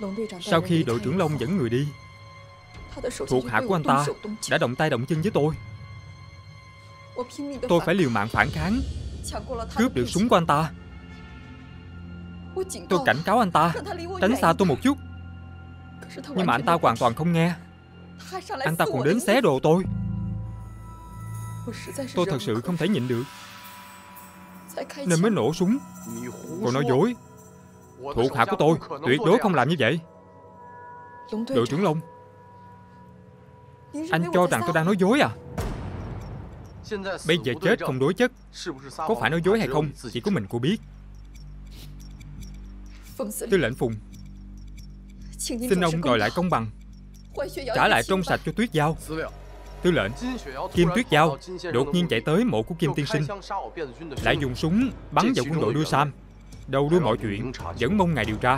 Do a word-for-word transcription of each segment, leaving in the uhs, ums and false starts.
Sau khi đội trưởng Long dẫn người đi, thuộc hạ của anh ta đã động tay động chân với tôi. Tôi phải liều mạng phản kháng, cướp được súng của anh ta. Tôi cảnh cáo anh ta tránh xa tôi một chút, nhưng mà anh ta hoàn toàn không nghe. Anh ta còn đến xé đồ tôi. Tôi thật sự không thể nhịn được nên mới nổ súng. Còn nói dối. Thuộc hạ của tôi tuyệt đối không làm như vậy. Đội trưởng Long, anh cho rằng tôi đang nói dối à? Bây giờ chết không đối chất, có phải nói dối hay không chỉ có mình cô biết. Tư lệnh Phùng, xin ông đòi lại công bằng, trả lại trong sạch cho Tuyết Giao. Tư lệnh, Kim Tuyết Giao đột nhiên chạy tới mộ của Kim tiên sinh, lại dùng súng bắn vào quân đội Đưa Sam. Đầu đuôi mọi chuyện vẫn mong ngài điều tra.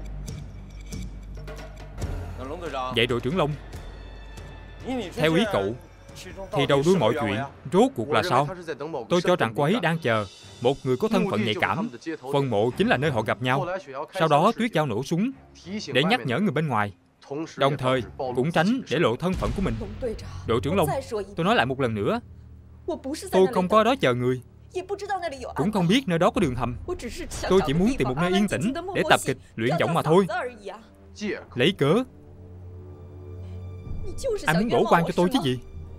Vậy đội trưởng Long, theo ý cậu thì đầu đuôi mọi chuyện rốt cuộc là sao? Tôi cho rằng cô ấy đang chờ một người có thân phận nhạy cảm. Phần mộ chính là nơi họ gặp nhau. Sau đó Tuyết Giao nổ súng để nhắc nhở người bên ngoài, đồng thời cũng tránh để lộ thân phận của mình. Đội trưởng Long, tôi nói lại một lần nữa, tôi không có ở đó chờ người, cũng không biết nơi đó có đường hầm. Tôi chỉ muốn tìm một nơi yên tĩnh để tập kịch, luyện giọng mà thôi. Lấy cớ? Anh muốn đổ quan cho tôi chứ gì?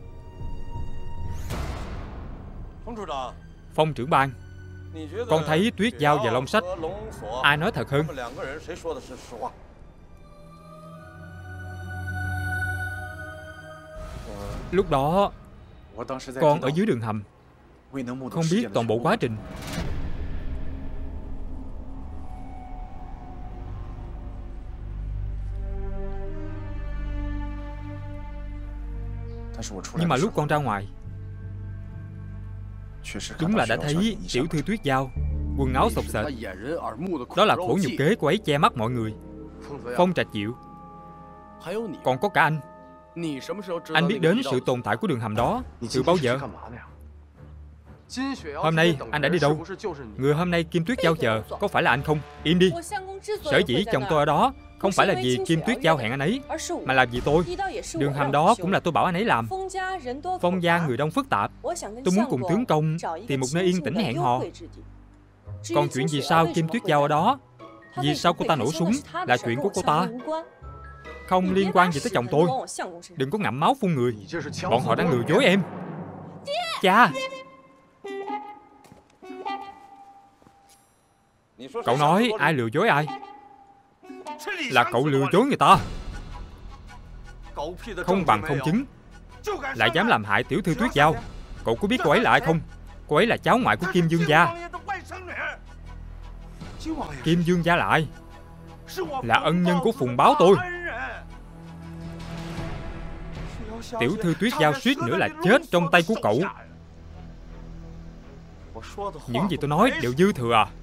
Phong trưởng ban, con thấy Tuyết Giao và Long Sách ai nói thật hơn? Lúc đó con ở dưới đường hầm, không biết toàn bộ quá trình. Nhưng mà lúc con ra ngoài, đúng là đã thấy tiểu thư Tuyết Giao quần áo xộc xệch. Đó là khổ nhục kế của ấy che mắt mọi người. Phong Trạch Diệu, còn có cả anh. Anh biết đến sự tồn tại của đường hầm đó từ bao giờ? Hôm nay anh đã đi đâu? Người hôm nay Kim Tuyết Giao chờ có phải là anh không? Im đi. Sở dĩ chồng tôi ở đó không phải là vì Kim Tuyết Giao hẹn anh ấy, mà là vì tôi. Đường hầm đó cũng là tôi bảo anh ấy làm. Phong gia người đông phức tạp, tôi muốn cùng tướng công tìm một nơi yên tĩnh hẹn hò. Còn chuyện vì sao Kim Tuyết Giao ở đó, vì sao cô ta nổ súng là chuyện của cô ta, không liên quan gì tới chồng tôi. Đừng có ngậm máu phun người. Bọn họ đang lừa dối em. Cha! Cậu nói ai lừa dối ai? Là cậu lừa dối người ta. Không bằng không chứng, lại dám làm hại tiểu thư Tuyết Giao. Cậu có biết cô ấy là ai không? Cô ấy là cháu ngoại của Kim Dương gia. Kim Dương gia là ai? Là ân nhân của Phùng báo tôi. Tiểu thư Tuyết Giao suýt nữa là chết trong tay của cậu. Những gì tôi nói đều dư thừa à?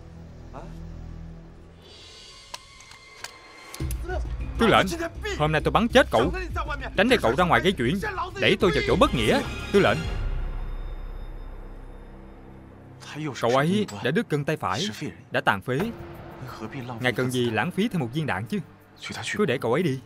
Tư lệnh, hôm nay tôi bắn chết cậu, tránh để cậu ra ngoài gây chuyện, đẩy tôi vào chỗ bất nghĩa. Tư lệnh, cậu ấy đã đứt cân tay phải, đã tàn phế. Ngài cần gì lãng phí thêm một viên đạn chứ? Cứ để cậu ấy đi.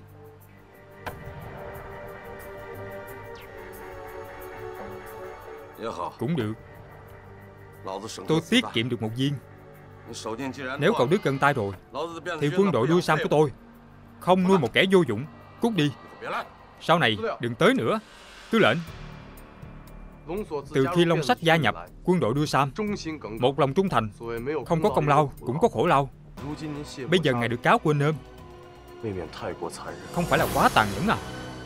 Cũng được, tôi tiết kiệm được một viên. Nếu cậu đứt cân tay rồi thì quân đội Đưa Sam của tôi không nuôi một kẻ vô dụng. Cút đi. Sau này đừng tới nữa. Tư lệnh, từ khi Long Sách gia nhập quân đội Đưa Sam, một lòng trung thành, không có công lao cũng có khổ lao. Bây giờ ngài được cáo quên ơn, không phải là quá tàn nhẫn à?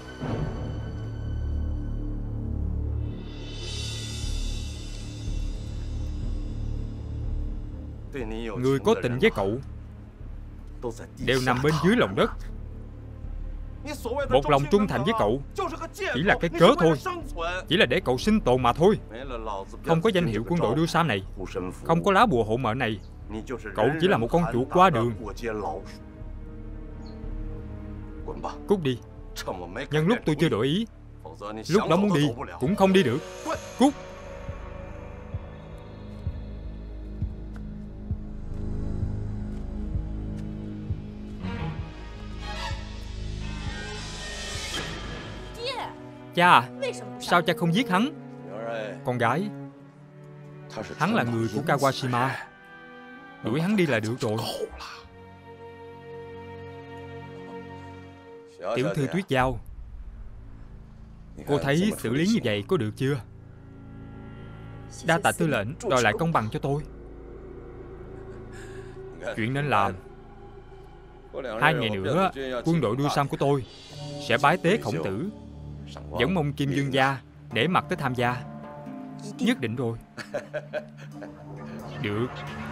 Người có tình với cậu đều nằm bên dưới lòng đất. Một lòng trung thành với cậu chỉ là cái cớ thôi, chỉ là để cậu sinh tồn mà thôi. Không có danh hiệu quân đội Đưa Sam này, không có lá bùa hộ mệnh này, cậu chỉ là một con chuột qua đường. Cút đi. Nhân lúc tôi chưa đổi ý, lúc đó muốn đi cũng không đi được. Cút. Cha à, sao cha không giết hắn? Con gái, hắn là người của Kawashima. Đuổi hắn đi là được rồi. Tiểu thư Tuyết Giao, cô thấy xử lý như vậy có được chưa? Đa tạ tư lệnh đòi lại công bằng cho tôi. Chuyện nên làm. Hai ngày nữa, quân đội đuôi sam của tôi sẽ bái tế Khổng Tử, dẫn mông Kim Dương gia để mặt tới tham gia. Nhất định rồi. Được.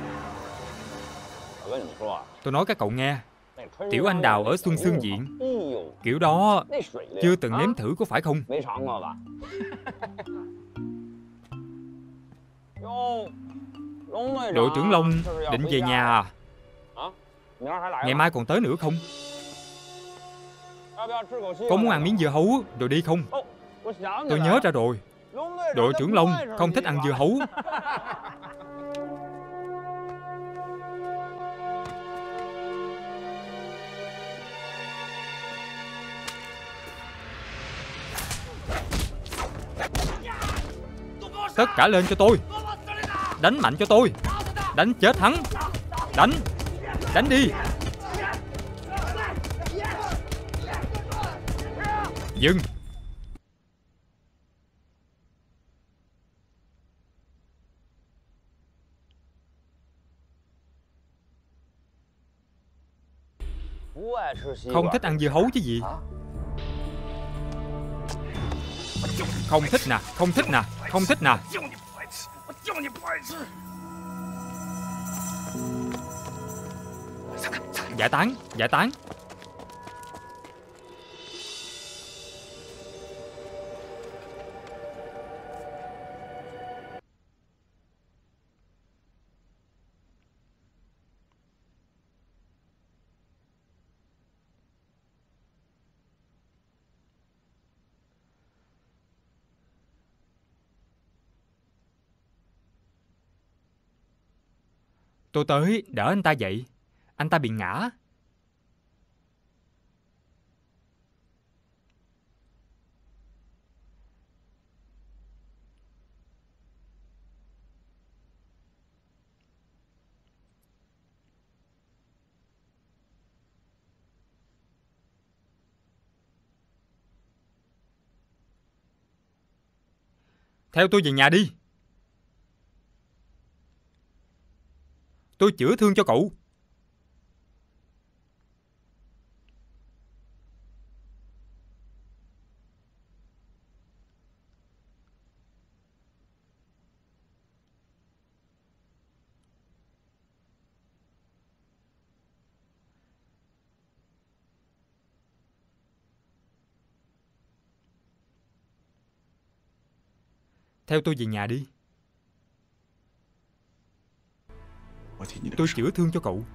Tôi nói các cậu nghe, tiểu anh đào ở Xuân Xương Diện, kiểu đó chưa từng nếm thử có phải không? Đội trưởng Long định về nhà à? Ngày mai còn tới nữa không? Có muốn ăn miếng dưa hấu rồi đi không? Tôi nhớ ra rồi, đội trưởng Long không thích ăn dưa hấu. Tất cả lên cho tôi. Đánh mạnh cho tôi. Đánh chết hắn. Đánh. Đánh đi. Dừng. Không thích ăn dưa hấu chứ gì. Không thích nè, không thích nè, không thích nè. Giải tán, giải tán. Tôi tới đỡ anh ta dậy. Anh ta bị ngã. Theo tôi về nhà đi. Tôi chữa thương cho cậu. Theo tôi về nhà đi. Tôi chữa thương cho cậu.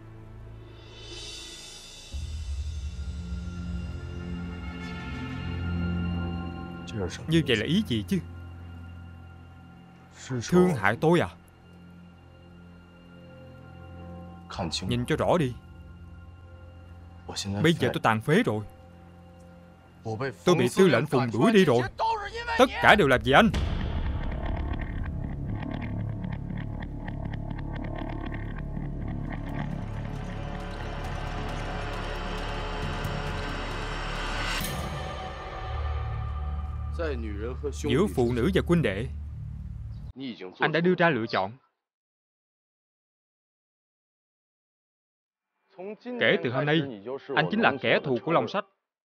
Như vậy là ý gì chứ? Thương hại tôi à? Nhìn cho rõ đi. Bây giờ tôi tàn phế rồi. Tôi bị tư lệnh Phùng đuổi đi rồi. Tất cả đều là vì anh. Giữa phụ nữ và huynh đệ, anh đã đưa ra lựa chọn. Kể từ hôm nay, anh chính là kẻ thù của Long Sách.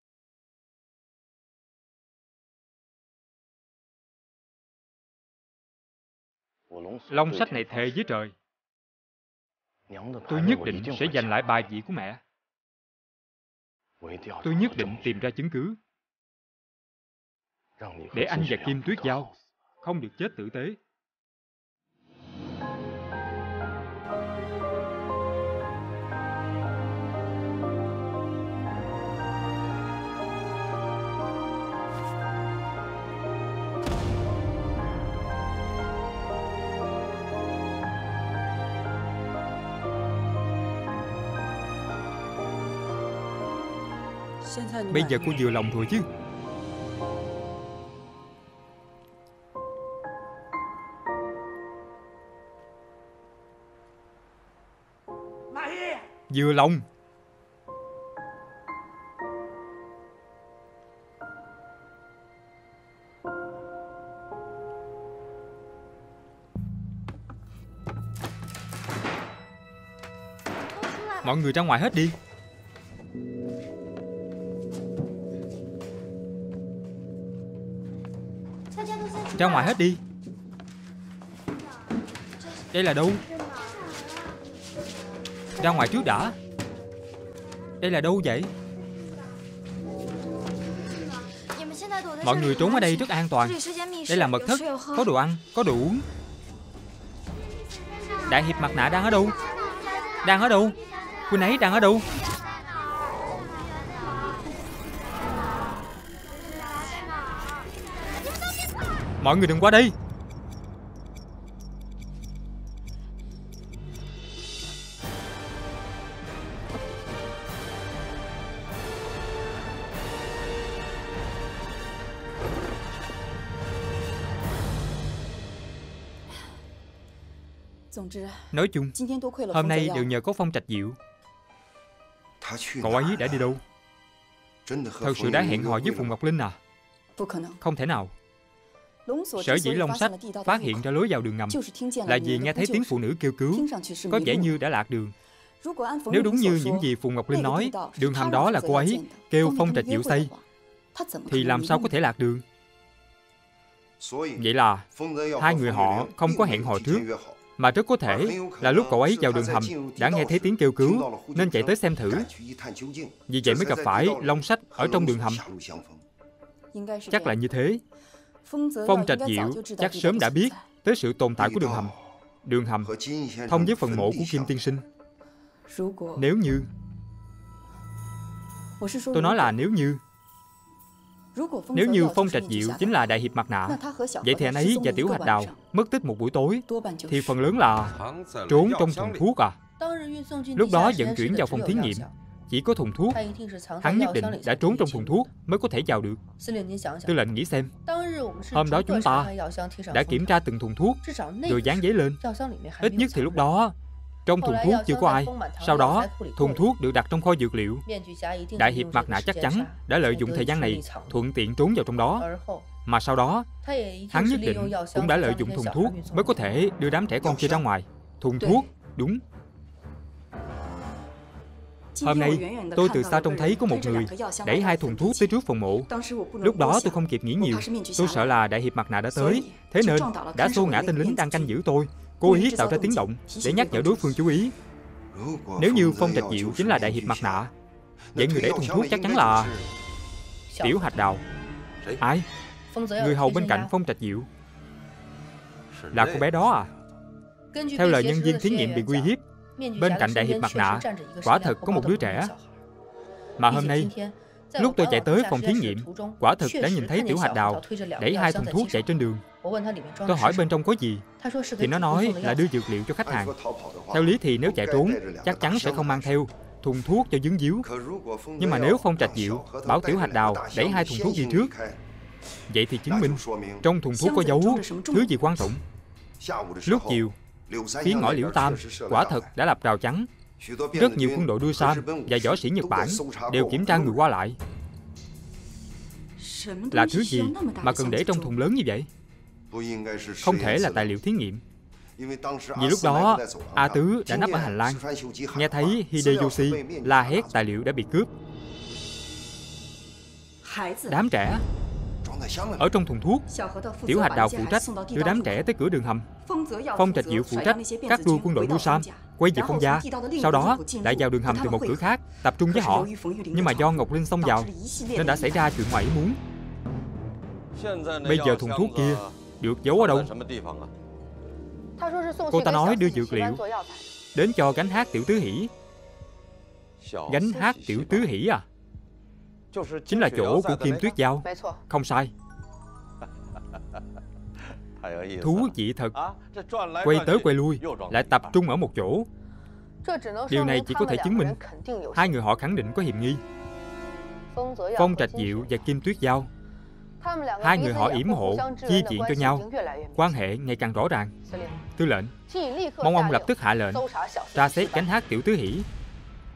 Long Sách này thề với trời, tôi nhất định sẽ giành lại bài vị của mẹ. Tôi nhất định tìm ra chứng cứ để anh và Kim Tuyết Giao không được chết tử tế. Bây giờ cô vừa lòng rồi chứ? Vừa lòng. Mọi người ra ngoài hết đi. Ra ngoài hết đi. Đây là đâu? Ra ngoài trước đã. Đây là đâu vậy? Mọi người trốn ở đây rất an toàn. Đây là mật thất, có đồ ăn, có đồ uống. Đại hiệp mặt nạ đang ở đâu? Đang ở đâu? Huynh ấy đang ở đâu? Mọi người đừng qua đây. Nói chung, hôm nay đều nhờ có Phong Trạch Diệu. Cậu ấy đã đi đâu? Thật sự đã hẹn hò với Phùng Ngọc Linh à? Không thể nào. Sở dĩ Long Sách phát hiện ra lối vào đường ngầm là vì nghe thấy tiếng phụ nữ kêu cứu, có vẻ như đã lạc đường. Nếu đúng như những gì Phùng Ngọc Linh nói, đường hầm đó là cô ấy kêu Phong Trạch Diệu xây, thì làm sao có thể lạc đường? Vậy là hai người họ không có hẹn hò trước, mà rất có thể là lúc cậu ấy vào đường hầm đã nghe thấy tiếng kêu cứu nên chạy tới xem thử. Vì vậy mới gặp phải Long Sách ở trong đường hầm. Chắc là như thế. Phong Trạch Diệu chắc sớm đã biết tới sự tồn tại của đường hầm. Đường hầm thông với phần mộ của Kim Tiên Sinh. Nếu như... Tôi nói là nếu như... Nếu như Phong Trạch Diệu chính là đại hiệp mặt nạ, vậy thì anh ấy và Tiểu Hạch Đào mất tích một buổi tối thì phần lớn là trốn trong thùng thuốc à? Lúc đó vận chuyển vào phòng thí nghiệm chỉ có thùng thuốc, hắn nhất định đã trốn trong thùng thuốc mới có thể vào được. Tư lệnh nghĩ xem, hôm đó chúng ta đã kiểm tra từng thùng thuốc rồi dán giấy lên. Ít nhất thì lúc đó trong thùng thuốc chưa có ai. Sau đó thùng thuốc được đặt trong kho dược liệu. Đại hiệp mặt nạ chắc chắn đã lợi dụng thời gian này thuận tiện trốn vào trong đó. Mà sau đó hắn nhất định cũng đã lợi dụng thùng thuốc mới có thể đưa đám trẻ con kia ra ngoài. Thùng thuốc, đúng. Hôm nay tôi từ xa trông thấy có một người đẩy hai thùng thuốc tới trước phòng mộ. Lúc đó tôi không kịp nghĩ nhiều, tôi sợ là đại hiệp mặt nạ đã tới, thế nên đã xô ngã tên lính đang canh giữ tôi, cố ý tạo ra tiếng động để nhắc nhở đối phương chú ý. Nếu như Phong Trạch Diệu chính là đại hiệp mặt nạ, vậy người đẩy thùng thuốc chắc chắn là Tiểu Hạch Đào. Ai? Người hầu bên cạnh Phong Trạch Diệu. Là cô bé đó à? Theo lời nhân viên thí nghiệm bị uy hiếp, bên cạnh đại hiệp mặt nạ quả thật có một đứa trẻ. Mà hôm nay lúc tôi chạy tới phòng thí nghiệm, quả thực đã nhìn thấy Tiểu Hạch Đào đẩy hai thùng thuốc chạy trên đường. Tôi hỏi bên trong có gì, thì nó nói là đưa dược liệu cho khách hàng. Theo lý thì nếu chạy trốn chắc chắn sẽ không mang theo thùng thuốc cho dính díu. Nhưng mà nếu Phong Trạch Diệu bảo Tiểu Hạch Đào đẩy hai thùng thuốc đi trước, vậy thì chứng minh trong thùng thuốc có giấu thứ gì quan trọng. Lúc chiều, phía ngõ Liễu Tam quả thật đã lập rào chắn. Rất nhiều quân đội đua sam và võ sĩ Nhật Bản đều kiểm tra người qua lại. Là thứ gì mà cần để trong thùng lớn như vậy? Không thể là tài liệu thí nghiệm. Vì lúc đó A Tứ đã nấp ở hành lang, nghe thấy Hideyoshi la hét tài liệu đã bị cướp. Đám trẻ ở trong thùng thuốc. Tiểu Hạch Đào phụ trách đưa đám trẻ tới cửa đường hầm. Phong Trạch Diệu phụ trách cắt đuôi quân đội đua sam, quay về Phong gia. Sau đó lại vào đường hầm từ một cửa khác, tập trung với họ. Nhưng mà do Ngọc Linh xông vào nên đã xảy ra chuyện ngoài ý muốn. Bây giờ thùng thuốc kia được giấu ở đâu? Cô ta nói đưa dược liệu đến cho gánh hát Tiểu Tứ Hỷ. Gánh hát Tiểu Tứ Hỷ à? Chính là chỗ của Kim Tuyết Giao. Không sai. Thú vị thật. Quay tới quay lui lại tập trung ở một chỗ. Điều này chỉ có thể chứng minh hai người họ khẳng định có hiểm nghi. Phong Trạch Diệu và Kim Tuyết Giao, hai người họ yểm hộ chi viện cho nhau, quan hệ ngày càng rõ ràng. Tư lệnh, mong ông lập tức hạ lệnh tra xét gánh hát Tiểu Tứ Hỷ.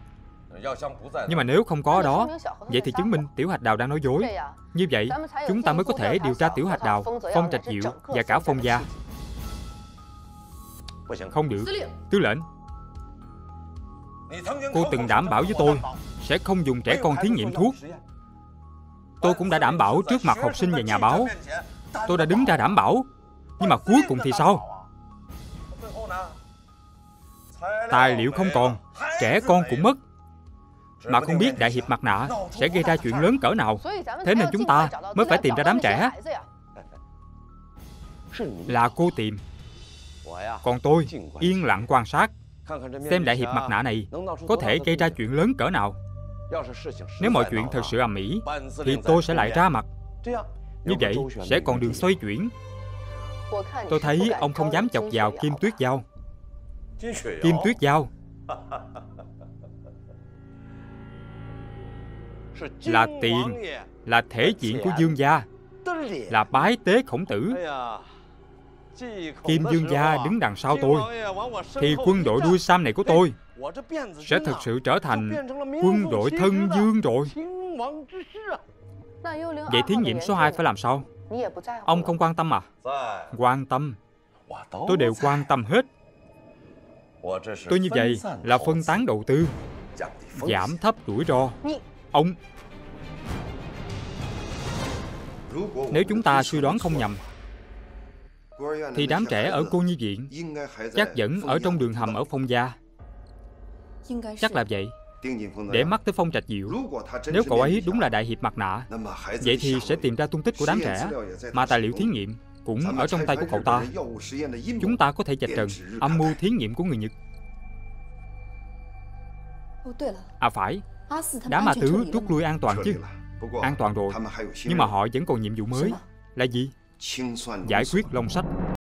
Nhưng mà nếu không có đó, vậy thì chứng minh Tiểu Hạch Đào đang nói dối. Như vậy, chúng ta mới có thể điều tra Tiểu Hạch Đào, Phong Trạch Diệu và cả Phong gia. Không được, Tư lệnh. Cô từng đảm bảo với tôi sẽ không dùng trẻ con thí nghiệm thuốc. Tôi cũng đã đảm bảo trước mặt học sinh và nhà báo. Tôi đã đứng ra đảm bảo. Nhưng mà cuối cùng thì sao? Tài liệu không còn, trẻ con cũng mất. Mà không biết Đại Hiệp Mặt Nạ sẽ gây ra chuyện lớn cỡ nào. Thế nên chúng ta mới phải tìm ra đám trẻ. Là cô tìm. Còn tôi yên lặng quan sát, xem Đại Hiệp Mặt Nạ này có thể gây ra chuyện lớn cỡ nào. Nếu mọi chuyện thật sự ầm ĩ thì tôi sẽ lại ra mặt. Như vậy sẽ còn đường xoay chuyển. Tôi thấy ông không dám chọc vào Kim Tuyết Giao. Kim Tuyết Giao là tiền, là thể diện của Dương gia, là bái tế Khổng Tử. Kim Dương gia đứng đằng sau tôi, thì quân đội đuôi sam này của tôi sẽ thực sự trở thành quân đội thân Dương rồi. Vậy thí nghiệm số hai phải làm sao? Ông không quan tâm à? Quan tâm. Tôi đều quan tâm hết. Tôi như vậy là phân tán đầu tư, giảm thấp rủi ro. Ông... Nếu chúng ta suy đoán không nhầm, thì đám trẻ ở cô nhi viện chắc vẫn ở trong đường hầm ở Phong gia. Chắc là vậy. Để mắt tới Phong Trạch Diệu, nếu cậu ấy đúng là Đại Hiệp Mặt Nạ, vậy thì sẽ tìm ra tung tích của đám trẻ. Mà tài liệu thí nghiệm cũng ở trong tay của cậu ta. Chúng ta có thể vạch trần âm mưu thí nghiệm của người Nhật. À phải, đám ma tứ rút lui an toàn chứ. An toàn rồi. Nhưng mà họ vẫn còn nhiệm vụ mới. Là gì? Giải quyết Long Sách.